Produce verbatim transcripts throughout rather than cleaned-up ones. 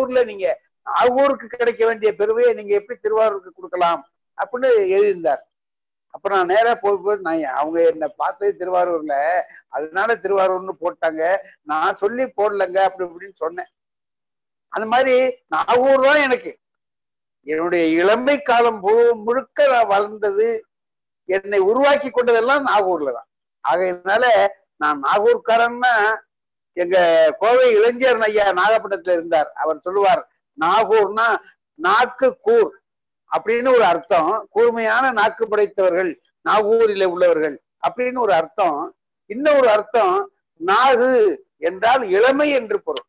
நாகூர்ல நீங்க நாகூருக்கு கிடைக்க வேண்டிய பெருமையை நீங்க எப்படி திருவாரூருக்கு கொடுக்கலாம் அப்படின்னு எழுதியிருந்தார். அப்ப நான் நேரா போய் போய் நான் அவங்க என்ன பார்த்தது திருவாரூர்ல, அதனால திருவாரூர்னு போட்டாங்க, நான் சொல்லி போடலங்க அப்படி இப்படின்னு சொன்னேன். அந்த மாதிரி நாகூர் தான் எனக்கு என்னுடைய இளமை காலம் முழுக்க நான் வளர்ந்தது, என்னை உருவாக்கி கொண்டதெல்லாம் நாகூர்ல தான். ஆகையினால நான் நாகூர்காரன்னா, எங்க கோவை இளைஞர் ஐயா நாகப்பட்டினத்துல இருந்தார், அவர் சொல்லுவார், நாகூர்னா நாக்கு கூர் அப்படின்னு ஒரு அர்த்தம், கூர்மையான நாக்கு படைத்தவர்கள் நாகூரில உள்ளவர்கள் அப்படின்னு ஒரு அர்த்தம். இன்னொரு அர்த்தம், நாகு என்றால் இளமை என்று பொருள்,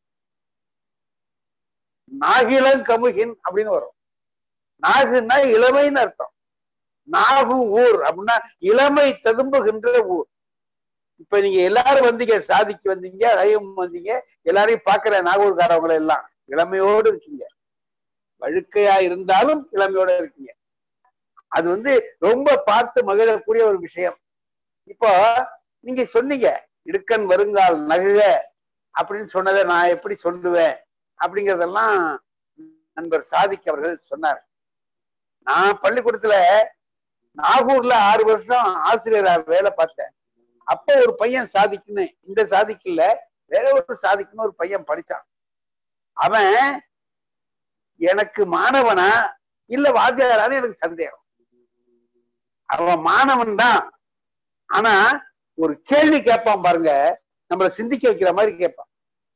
நாகிலன் கமுகின் அப்படின்னு வரும். நாகுன்னா இளமைன்னு அர்த்தம். நாகு ஊர் அப்படின்னா இளமை ததும்புகின்ற ஊர். இப்ப நீங்க எல்லாரும் வந்தீங்க, சாதிக்கு வந்தீங்க, ஐயம் வந்தீங்க, எல்லாரையும் பாக்குற நாகூர்காரவங்களை எல்லாம் இளமையோடு இருக்கீங்க, வழுக்கையா இருந்தாலும் இளமையோட இருக்கீங்க. அது வந்து ரொம்ப பார்த்து மகிழக்கூடிய ஒரு விஷயம். இப்போ நீங்க சொன்னீங்க இடுக்கன் வருங்கால் நகுக அப்படின்னு சொன்னதை நான் எப்படி சொல்லுவேன் அப்படிங்கிறதெல்லாம் நண்பர் சாதிக் அவர்கள் சொன்னார். நான் பள்ளிக்கூடத்துல நாகூர்ல ஆறு வருஷம் ஆசிரியரா வேலை பார்த்தேன். அப்ப ஒரு பையன் சாதிக்குன்னு, இந்த சாதிக்கு இல்ல வேற ஒரு சாதிக்குன்னு ஒரு பையன் படிச்சான். அவன் எனக்கு மாணவனா இல்ல வாத்தியாரான்னு எனக்கு சந்தேகம். அவன் மாணவன் தான், ஆனா ஒரு கேள்வி கேட்பான் பாருங்க, நம்மளை சிந்திக்க வைக்கிற மாதிரி கேட்பான்.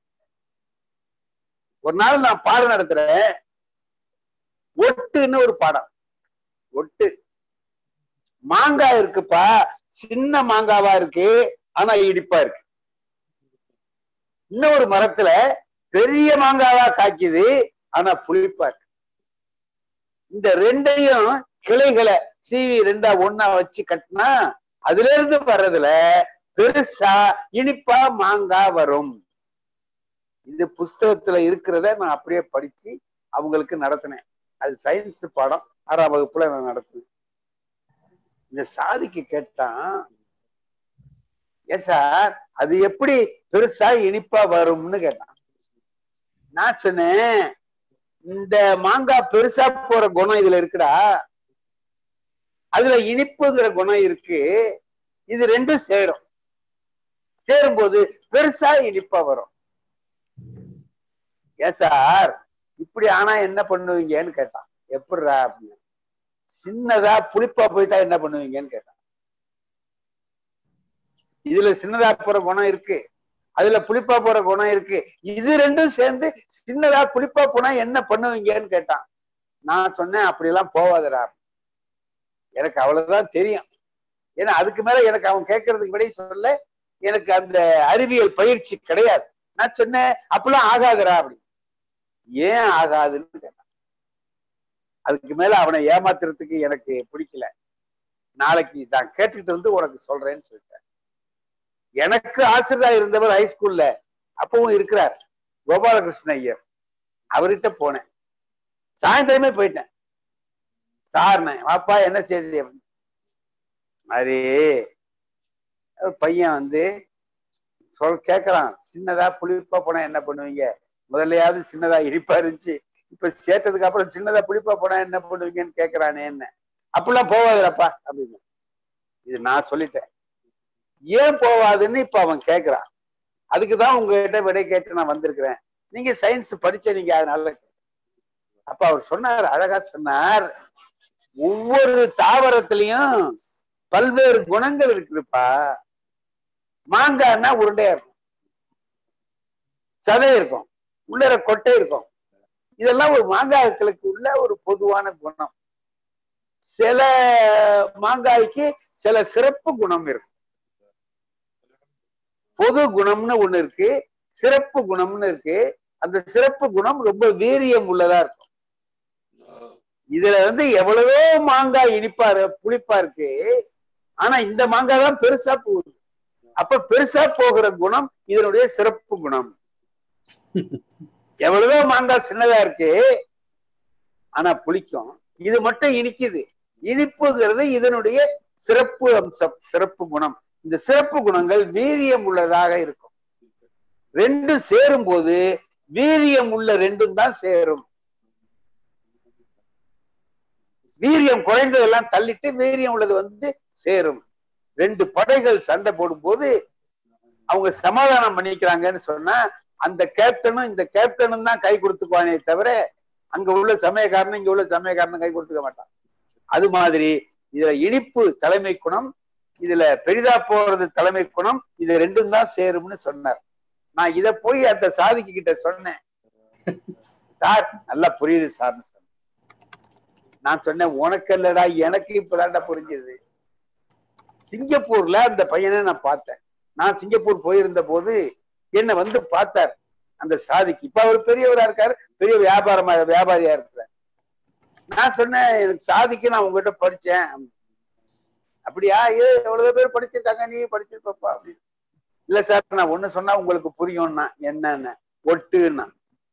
ஒரு நாள் நான் பாடம் நடத்துறேன், ஒட்டுன்னு ஒரு பாடம். ஒட்டு மாங்காய் இருக்குப்பா, சின்ன மாங்காவா இருக்கு, ஆனா இடிப்பா இருக்கு. இன்னொரு மரத்துல பெரிய மாங்காவா காய்க்குது, ஆனா புளிப்பா இருக்கு. இந்த ரெண்டையும் கிளைகளை சீவி ரெண்டா ஒன்னா வச்சு கட்டினா அதுல இருந்து வர்றதுல பெருசா இனிப்பா மாங்காய் வரும். இது புஸ்தகத்துல இருக்கிறத நான் அப்படியே படிச்சு அவங்களுக்கு நடத்தினேன். அது சயின்ஸ் பாடம், ஆறாம் வகுப்புல நான் நடத்தினேன். இந்த சாதிக்கு கேட்டான், ஏன் சார் அது எப்படி பெருசா இனிப்பா வரும்னு கேட்டான். நான் சொன்னேன், இந்த மாங்காய் பெருசா போற குணம் இதுல இருக்குடா, அதுல இனிப்புங்கிற குணம் இருக்கு, இது ரெண்டும் சேரும், சேரும்போது பெருசா இனிப்பா வரும். ஏன் சார் இப்படி ஆனா என்ன பண்ணுவீங்கன்னு கேட்டான். எப்படிரா அப்படின்னு. சின்னதா புளிப்பா போயிட்டா என்ன பண்ணுவீங்கன்னு கேட்டான். இதுல சின்னதா போற குணம் இருக்கு, அதுல புளிப்பா போற குணம் இருக்கு, இது ரெண்டும் சேர்ந்து சின்னதா புளிப்பா போனா என்ன பண்ணுவீங்கன்னு கேட்டான். நான் சொன்னேன், அப்படியெல்லாம் போவாதரா, எனக்கு அவ்வளவுதான் தெரியும். ஏன்னா அதுக்கு மேல எனக்கு அவன் கேட்கறதுக்கு விட சொல்ல, எனக்கு அந்த அறிவியல் பயிற்சி கிடையாது. நான் சொன்னேன், அப்படிலாம் ஆகாதுரா அப்படி. ஏன் ஆகாதுன்னு கேட்டான். அதுக்கு மேல அவனை ஏமாத்துறதுக்கு எனக்கு பிடிக்கல. நாளைக்கு நான் கேட்டுக்கிட்டு வந்து உனக்கு சொல்றேன்னு சொல்லிட்டேன். எனக்கு ஆசிரியரா இருந்தவர் ஹைஸ்கூல்ல அப்பவும் இருக்கிறார், கோபாலகிருஷ்ண ஐயர். அவர்கிட்ட போனேன், சாயந்தரமே போயிட்டேன். சார்னே வாப்பா என்ன செய்தி மாதிரி பையன் வந்து சொல் கேட்கறான், சின்னதா புளிப்பா போனா என்ன பண்ணுவீங்க, முதல்லையாவது சின்னதா இனிப்பா இருந்துச்சு, இப்ப சேர்த்ததுக்கு அப்புறம் சின்னதா புளிப்பா போனா என்ன பண்ணுவீங்கன்னு கேட்கறானே. என்ன அப்படிலாம் போவாதுப்பா அப்படின்னு. இது நான் சொல்லிட்டேன். ஏன் போவாதுன்னு இப்ப அவன் கேட்கிறான். அதுக்குதான் உங்ககிட்ட விடை கேட்டு நான் வந்திருக்கிறேன். நீங்க சயின்ஸ் படிச்ச நீங்க, அதனால. அப்ப அவர் சொன்னார், அழகா சொன்னார், ஒவ்வொரு தாவரத்திலையும் பல்வேறு குணங்கள் இருக்குதுப்பா. மாங்காய்னா உருண்டையா இருக்கும், சதை இருக்கும், உள்ளர கொட்டை இருக்கும். இதெல்லாம் ஒரு மாங்காய்களுக்கு உள்ள ஒரு பொதுவான குணம். சில மாங்காய்க்கு சில சிறப்பு குணம் இருக்கு. பொது குணம்னு ஒண்ணு இருக்கு, சிறப்பு குணம்னு இருக்கு. அந்த சிறப்பு குணம் ரொம்ப வீரியம் உள்ளதா இருக்கும். இதுல வந்து எவ்வளவோ மாங்காய் இனிப்பா புளிப்பா இருக்கு, ஆனா இந்த மாங்காய் தான் பெருசா போகுது. அப்ப பெருசா போகிற குணம் இதனுடைய சிறப்பு குணம். எவ்வளவோ மாங்காய் சின்னதா இருக்கு, ஆனா புளிக்கும், இது மட்டும் இனிக்குது. இனிப்புங்கிறது இதனுடைய சிறப்பு அம்சம், சிறப்பு குணம். இந்த சிறப்பு குணங்கள் வீரியம் உள்ளதாக இருக்கும். ரெண்டும் சேரும் போது வீரியம் உள்ள ரெண்டும் தான் சேரும். வீரியம் குறைந்ததெல்லாம் தள்ளிட்டு வீரியம் உள்ளது வந்து சேரும். ரெண்டு படைகள் சண்டை போடும் போது அவங்க சமாதானம் பண்ணிக்கிறாங்கன்னு சொன்னா அந்த கேப்டனும் இந்த கேப்டனும் தான் கை கொடுத்துக்குவானே தவிர அங்க உள்ள சமயக்காரனும் இங்க உள்ள சமயக்காரனும் கை கொடுத்துக்க மாட்டான். அது மாதிரி இதுல இனிப்பு தலைமை குணம், இதுல பெரிதா போறது தலைமை குணம், இது ரெண்டும் தான் சேரும்னு சொன்னார். நான் இத போய் அந்த சாதிக்கு கிட்ட சொன்னேன். சார் நல்லா புரியுது சார்னு சொன்னேன். நான் சொன்னேன் உனக்கு இல்லடா எனக்கு இப்பதான்டா புரிஞ்சது. சிங்கப்பூர்ல அந்த பையனை நான் பார்த்தேன். நான் சிங்கப்பூர் போயிருந்த போது என்ன வந்து பார்த்தார் அந்த சாதிக்கு. இப்ப அவர் பெரியவரா இருக்காரு, பெரிய வியாபாரமா வியாபாரியா இருக்கிறார். நான் சொன்னேன் எனக்கு சாதிக்கு நான் உங்ககிட்ட படிச்சேன். அப்படியா? ஏ எவ்வளவு பேர் படிச்சிருக்காங்க, நீ படிச்சிருப்பா அப்படின்னு. இல்ல சார் நான் ஒண்ணு சொன்னா உங்களுக்கு புரியும்னா என்னன்னு ஒட்டுன்னா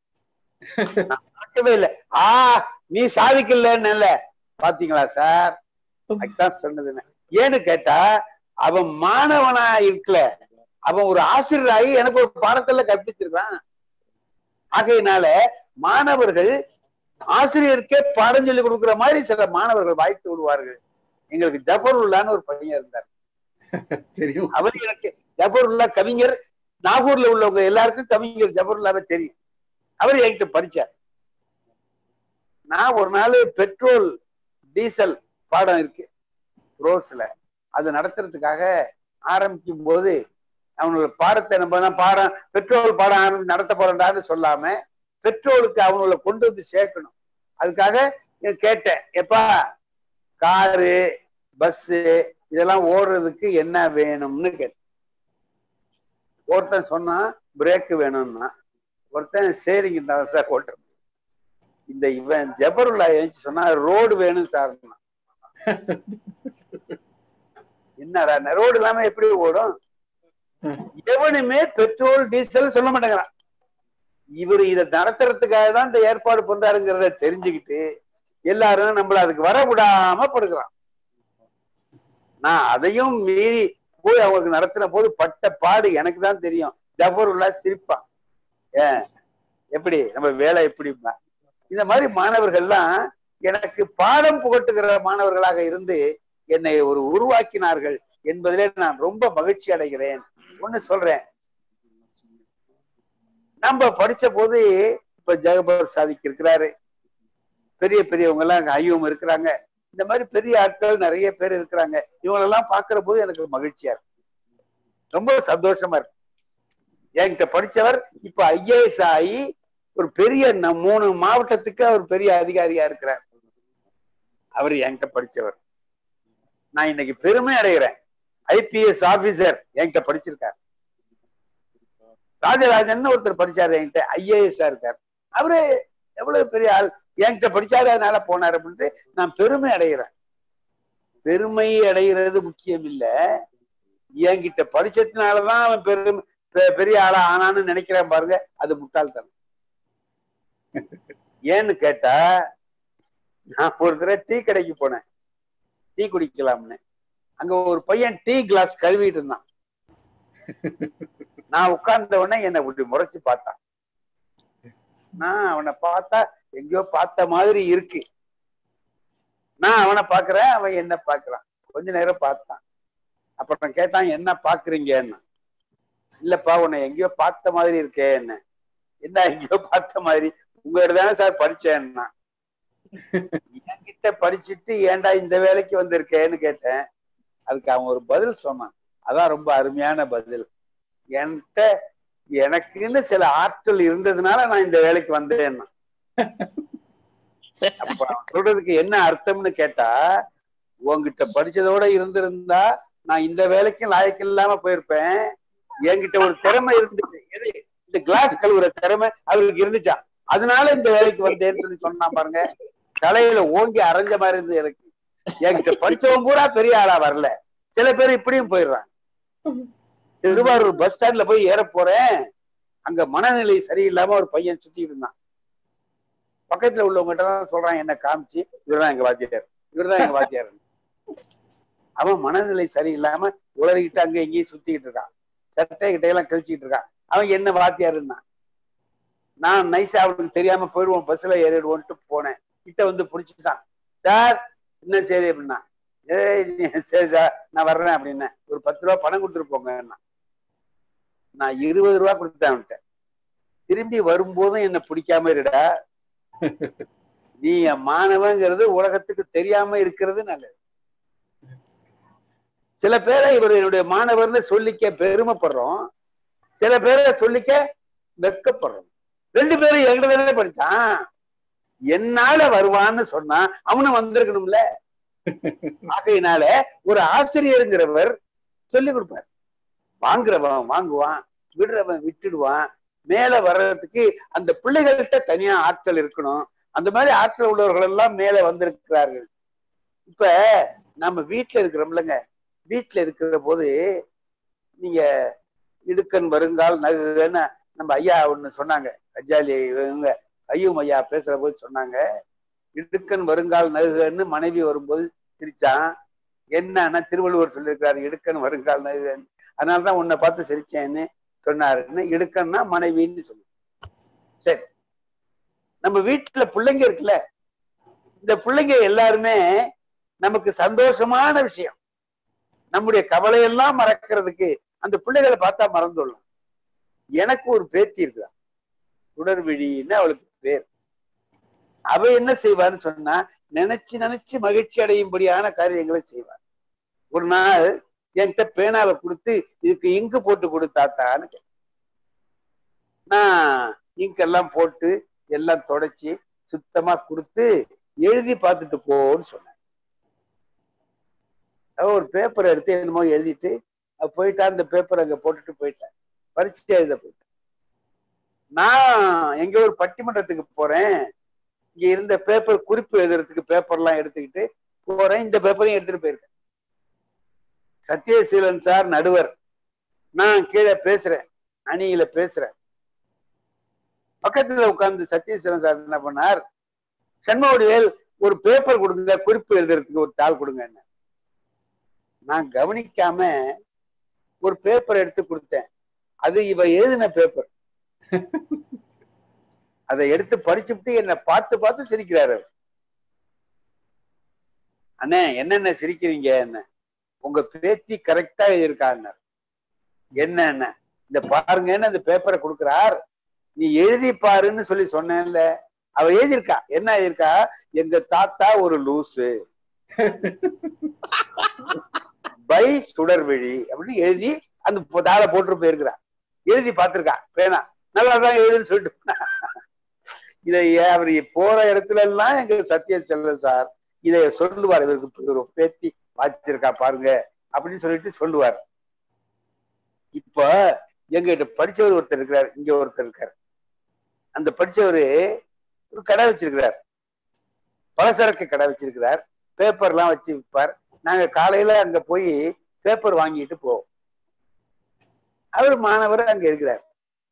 பார்க்கவே இல்லை. ஆ நீ சாதிக்கலன்னு பாத்தீங்களா சார்? அதுதான் சொன்னதுன்னு. ஏன்னு கேட்டா அவன் மாணவனா இருக்கல, அவன் ஒரு ஆசிரியராகி எனக்கு ஒரு பாடத்துல கற்பிச்சிருக்கான். ஆகையினால மாணவர்கள் ஆசிரியருக்கே பாடம் சொல்லி கொடுக்குற மாதிரி சில மாணவர்கள் வாய்த்து விடுவார்கள். எங்களுக்கு ஜஃபருல்லான்னு ஒரு பையன் இருந்தார். அவர் எனக்கு ஜஃபருல்லா கவிஞர், நாகூர்ல உள்ளவங்க எல்லாருக்கும் கவிஞர் ஜஃபருல்லாவே தெரியும். அவர் என்கிட்ட படிச்சார். நான் ஒரு நாள் பெட்ரோல் டீசல் பாடம் இருக்கு ரோஸ்ல, அது நடத்துறதுக்காக ஆரம்பிக்கும் போது அவனோட பாடத்தை நம்ம தான் பாடம் பெட்ரோல் பாடம் நடத்த போறோம்டான்னு சொல்லாம பெட்ரோலுக்கு அவங்கள கொண்டு வந்து சேர்க்கணும். அதுக்காக கேட்டேன், எப்பா காரு பஸ் இதெல்லாம் ஓடுறதுக்கு என்ன வேணும்னு கேட்டேன். ஒருத்தன் சொன்னா பிரேக்கு வேணும்னா, ஒருத்தன் சரிங்க சார் ஓட்டுற. இந்த இவன் ஜபருல்லா எழுந்து சொன்னா ரோடு வேணும் சார். என்னடா ரோடு இல்லாம எப்படி ஓடும்? எவனுமே பெட்ரோல் டீசல் சொல்ல மாட்டேங்கிறான். இவரு இதை நடத்துறதுக்காக தான் இந்த ஏற்பாடு பண்றாருங்கிறத தெரிஞ்சுக்கிட்டு எல்லாரும் நம்மள அதுக்கு வர விடாம படுக்கிறான். நான் அதையும் மீறி போய் அவங்களுக்கு நடத்தின போது பட்ட பாடு எனக்கு தான் தெரியும். ஜபருல்லா சிரிப்பான், ஏன் எப்படி நம்ம வேலை எப்படிப்பா. இந்த மாதிரி மாணவர்கள்லாம் எனக்கு பாடம் புகட்டுகிற மாணவர்களாக இருந்து என்னை ஒரு உருவாக்கினார்கள் என்பதிலே நான் ரொம்ப மகிழ்ச்சி அடைகிறேன். ஒண்ணு சொல்றேன், நம்ம படிச்ச போது இப்ப ஜெகபர் சாதிக்கு இருக்கிறாரு, பெரிய பெரியவங்க எல்லாம் அங்க ஐயோம் இருக்கிறாங்க, இந்த மாதிரி பெரிய ஆட்கள் நிறைய பேர் இருக்கிறாங்க. இவங்களெல்லாம் பாக்குற போது எனக்கு மகிழ்ச்சியா இருக்கு, ரொம்ப சந்தோஷமா இருக்கு. என்கிட்ட படிச்சவர் இப்ப ஐஏஎஸ் ஆகி ஒரு பெரிய மூணு மாவட்டத்துக்கு அவர் பெரிய அதிகாரியா இருக்கிறார். அவர் என்கிட்ட படிச்சவர். நான் இன்னைக்கு பெருமை அடைகிறேன், ஐபிஎஸ் ஆபீசர் என்கிட்ட படிச்சிருக்காரு. ராஜராஜன் ஒருத்தர் படிச்சாரு என்கிட்ட, ஐஏஎஸ் இருக்காரு. அவரு எவ்வளவு பெரிய ஆள், என்கிட்ட படிச்சாரு அதனால போனாரு அப்படின்ட்டு நான் பெருமை அடைகிறேன். பெருமை அடைகிறது முக்கியம் இல்ல, என்கிட்ட படிச்சதுனாலதான் அவன் பெரும் பெரிய ஆளா ஆனான்னு நினைக்கிறேன் பாருங்க, அது முட்டாள்தனம். ஏன்னு கேட்டா நான் ஒரு தடவை டீ கடைக்கு போனேன், டீ குடிக்கலாம்னு. அங்க ஒரு பையன் டீ கிளாஸ் கழுவிட்டு இருந்தான். நான் உட்கார்ந்த உடனே என்னை இப்படி முறைச்சு பார்த்தான். நான் அவனை பார்த்தா எங்கேயோ பார்த்த மாதிரி இருக்கு. நான் அவனை பாக்குறேன், அவன் என்ன பாக்குறான். கொஞ்ச நேரம் பார்த்தான், அப்புறம் கேட்டான் என்ன பாக்குறீங்கன்னு. இல்லப்பா உன்னை எங்கேயோ பார்த்த மாதிரி இருக்கே. என்ன என்ன எங்கேயோ பார்த்த மாதிரி? உங்ககிட்ட தானே சார் படிச்சேன்னா. என்கிட்ட படிச்சுட்டு ஏன்டா இந்த வேலைக்கு வந்திருக்கேன்னு கேட்டேன். அதுக்கு அவன் ஒரு பதில் சொன்னான், அதான் ரொம்ப அருமையான பதில். என்கிட்ட எனக்குன்னு சில ஆற்றல் இருந்ததுனால நான் இந்த வேலைக்கு வந்தேன்னா. அப்ப அவன் சொல்றதுக்கு என்ன அர்த்தம்னு கேட்டா, உங்ககிட்ட படிச்சதோட இருந்திருந்தா நான் இந்த வேலைக்கும் லாயக்கு இல்லாம போயிருப்பேன். என்கிட்ட ஒரு திறமை இருந்துச்சு, எது இந்த கிளாஸ் கழுவுற திறமை அவருக்கு இருந்துச்சா, அதனால இந்த வேலைக்கு வந்தேன்னு சொல்லி சொன்னா பாருங்க. தலையில ஓங்கி அரைஞ்ச மாதிரி இருந்தது எனக்கு. என்கிட்ட படிச்சவன் பூரா பெரிய ஆளா வரல, சில பேர் இப்படியும் போயிடுறான். திருவாரூர் பஸ் ஸ்டாண்ட்ல போய் ஏற போறேன், அங்க மனநிலை சரியில்லாம ஒரு பையன் சுத்திட்டு இருந்தான். பக்கத்துல உள்ளவங்ககிட்ட தான் சொல்றான், என்ன காமிச்சு இவர்தான் எங்க வாத்தியார், இவர்தான் எங்க வாத்தியார். அவன் மனநிலை சரியில்லாம உளறிக்கிட்டு அங்க எங்கேயும் சுத்திக்கிட்டு இருக்கான், சட்டை கிட்டையெல்லாம் கழிச்சுக்கிட்டு இருக்கான். அவன் என்ன வாத்தியாருன்னா, நான் நைஸா அவனுக்கு தெரியாம போயிடுவோம், பஸ்ல ஏறிடுவோன்ட்டு போனேன். கிட்ட வந்து பிடிச்சிட்டான். சார் என்ன சரி அப்படின்னா, ஏய் சரி சார் நான் வர்றேன் அப்படின்னேன். ஒரு பத்து ரூபா பணம் கொடுத்துட்டு போங்க. நான் இருபது ரூபா கொடுத்தேன் அவன்கிட்ட. திரும்பி வரும்போதும் என்ன பிடிக்காம இருடா, நீ என் மாணவங்கிறது உலகத்துக்கு தெரியாம இருக்கிறது நல்லது. சில பேரை இவர் என்னுடைய மாணவர்னு சொல்லிக்க பெருமைப்படுறோம், சில பேரை சொல்லிக்க வெட்கப்படுறோம். ரெண்டு பேரும் எங்கிட்ட தானே படிச்சான், என்னால வருவான்னு சொன்னா அவனும் வந்திருக்கணும்ல. ஆகையினால ஒரு ஆசிரியருங்கிறவர் சொல்லி கொடுப்பார். வாங்குறவன் வாங்குவான், விடுறவன் விட்டுடுவான். மேல வர்றதுக்கு அந்த பிள்ளைகள்கிட்ட தனியா ஆற்றல் இருக்கணும். அந்த மாதிரி ஆற்றல் உள்ளவர்கள் எல்லாம் மேல வந்திருக்கிறார்கள். இப்ப நம்ம வீட்டுல இருக்கிறோம்லங்க, வீட்டுல இருக்கிற போது நீங்க இடுக்கன் வருங்கால் நகுன்னு நம்ம ஐயா ஒண்ணு சொன்னாங்க, கஜாலி இவங்க ஐயும் ஐயா பேசுற போது சொன்னாங்க, இடுக்கன் வருங்கால் நகுன்னு மனைவி வரும்போது சிரிச்சான். என்னன்னா திருவள்ளுவர் சொல்லியிருக்கிறாரு, இடுக்கன் வருங்கால் நகுன்னு, அதனாலதான் உன்னை பார்த்து சிரிச்சேன்னு சொன்னாருன்னு. இடுக்கன்னா மனைவின்னு சொல்லு. சரி, நம்ம வீட்டுல பிள்ளைங்க இருக்குல்ல, இந்த பிள்ளைங்க எல்லாருமே நமக்கு சந்தோஷமான விஷயம். நம்முடைய கவலையெல்லாம் மறக்கிறதுக்கு அந்த பிள்ளைகளை பார்த்தா மறந்துடலாம். எனக்கு ஒரு பேத்தி இருக்குதா, சுடர்விழின்னு அவளுக்கு பேர். அவ என்ன செய்வான்னு சொன்னா, நினைச்சு நினைச்சு மகிழ்ச்சி அடையும்படியான காரியங்களை செய்வார். ஒரு நாள் என்கிட்ட பேனாவை கொடுத்து இதுக்கு இங்கு போட்டு கொடுத்தாத்தான்னு கேட்டேன். நான் இங்கெல்லாம் போட்டு எல்லாம் தொடச்சி சுத்தமா கொடுத்து எழுதி பார்த்துட்டு போன்னு சொன்னேன். ஒரு பேப்பர் எடுத்து என்னமோ எழுதிட்டு போயிட்டா, அந்த பேப்பர் அங்க போட்டுட்டு போயிட்டேன். பரீட்சை எழுத போயிட்டேன். நான் எங்க ஒரு பட்டிமன்றத்துக்கு போறேன், இங்க இருந்த பேப்பர் குறிப்பு எழுதுறதுக்கு பேப்பர்லாம் எடுத்துக்கிட்டு போறேன். இந்த பேப்பரையும் எடுத்துட்டு போயிருக்கேன். சத்யசீலன் சார் நடுவர், நான் கீழே பேசுறேன், அணியில பேசுறேன். பக்கத்துல உட்கார்ந்து சத்யசீலன் சார் என்ன பண்ணார், சண்முகவேல் ஒரு பேப்பர் கொடுங்க, குறிப்பு எழுதுறதுக்கு ஒரு தாள் கொடுங்க. நான் கவனிக்காம ஒரு பேப்பர் எடுத்து கொடுத்தேன். அது இவ எழுதின பேப்பர். அதை எடுத்து படிச்சுட்டு என்ன பார்த்து பார்த்து சிரிக்கிறாரு. அண்ணே என்னென்ன சிரிக்கிறீங்க, என்ன உங்க பேத்தி கரெக்டா எழுதியிருக்காங்க. என்ன இந்த பாருங்கன்னு அந்த பேப்பரை கொடுக்கிறார். நீ எழுதி பாருன்னு சொல்லி சொன்னேன்ல, அவ எழுதியிருக்கா. என்ன எழுதியிருக்கா, எங்க தாத்தா ஒரு லூசு பை சுடர்விழி அப்படின்னு எழுதி அந்த தாளை போட்டு போயிருக்கிறா. எழுதி பார்த்திருக்கா, பேனா நல்லாதான் எழுதுன்னு சொல்லிட்டு. இதை அவர் போற இடத்துல எல்லாம் எங்க சத்யசீலன் சார் இதை சொல்லுவார், இவருக்கு ஒரு பேத்தி வாச்சிருக்கா பாருங்க அப்படின்னு சொல்லிட்டு சொல்லுவார். இப்ப எங்க படிச்சவர் ஒருத்தர் இருக்கிறார், இங்க ஒருத்தர் இருக்காரு. அந்த படிச்சவரு ஒரு கடை வச்சிருக்கிறார், பலசரக்கு கடை வச்சிருக்கிறார். பேப்பர் எல்லாம் வச்சு விற்பார். நாங்க காலையில அங்க போய் பேப்பர் வாங்கிட்டு போவோம். அவர் மாணவர் அங்க இருக்கிறார்.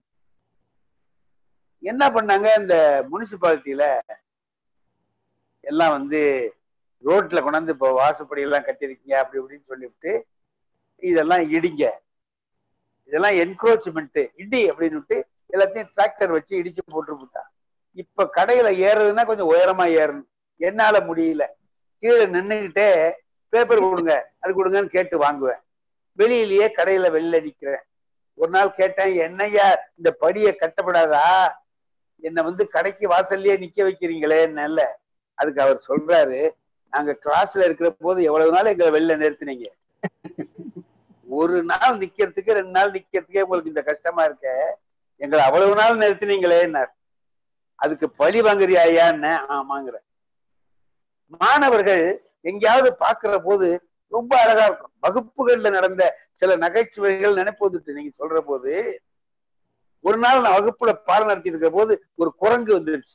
என்ன பண்ணாங்க, இந்த முனிசிபாலிட்டியில எல்லாம் வந்து ரோட்ல கொண்டாந்து இப்போ வாசப்படி எல்லாம் கட்டிருக்கீங்க அப்படி இப்படின்னு சொல்லிவிட்டு இதெல்லாம் இடிங்க, இதெல்லாம் என்க்ரோச்மெண்ட் இடி அப்படின்னு எல்லாத்தையும் டிராக்டர் வச்சு இடிச்சு போட்டு போட்டான். இப்ப கடையில ஏறுறதுன்னா கொஞ்சம் உயரமா ஏறணும், என்னால முடியல. கீழே நின்னுகிட்டே பேப்பர் கொடுங்க அது கொடுங்கன்னு கேட்டு வாங்குவேன். வெளியிலேயே கடையில வெளில நிக்கிறேன். ஒரு நாள் கேட்டேன், என்னையா இந்த படியை கட்டப்படாதா, என்னை வந்து கடைக்கு வாசல்லையே நிக்க வைக்கிறீங்களே நல்ல. அதுக்கு அவர் சொல்றாரு, நாங்க கிளாஸ்ல இருக்கிற போது எவ்வளவு நாள் எங்களை வெளில நிறுத்தினீங்க, ஒரு நாள் நிக்கிறதுக்கு ரெண்டு நாள் நிக்கிறதுக்கே உங்களுக்கு இந்த கஷ்டமா இருக்க, எங்களை அவ்வளவு நாள் நிறுத்தினீங்களேன்னார். அதுக்கு பழி வாங்குறியா ஐயான்னு. ஆமாங்கிற. மாணவர்கள் எங்கேயாவது பாக்குற போது ரொம்ப அழகா இருக்கும். வகுப்புகள்ல நடந்த சில நகைச்சுவைகள் நினைப்போது நீங்க சொல்ற போது, ஒரு நாள் நான் வகுப்புல பாடம் நடத்திட்டு இருக்கிற போது ஒரு குரங்கு வந்துருச்சு.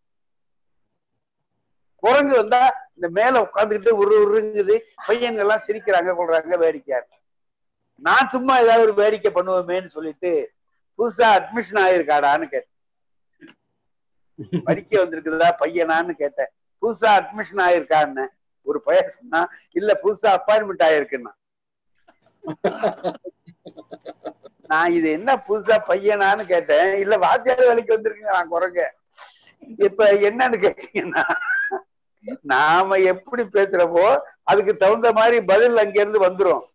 குரங்கு வந்தா இந்த மேல உட்காந்துக்கிட்டு ஒரு உருங்குது, பையன்கள் எல்லாம் சிரிக்கிறாங்க கொள்றாங்க, வேடிக்கையா இருக்கு. நான் சும்மா ஏதாவது ஒரு வேடிக்கை பண்ணுவோமேன்னு சொல்லிட்டு, புதுசா அட்மிஷன் ஆயிருக்காடான்னு கேட்டேன். படிக்க வந்திருக்குதா பையனான்னு கேட்டேன். புதுசா அட்மிஷன் ஆயிருக்கான்னு. ஒரு பையன் சொன்னா, இல்ல புதுசா அப்பாயின்மெண்ட் ஆயிருக்குன்னா. நான் இது என்ன புதுசா பையனான்னு கேட்டேன். இல்ல வாத்தியார் வேலைக்கு வந்திருக்குங்க நான் குறைங்க. இப்ப என்னன்னு கேட்டீங்கன்னா, நாம எப்படி பேசுறப்போ அதுக்கு தகுந்த மாதிரி பதில் அங்க இருந்து வந்துரும்.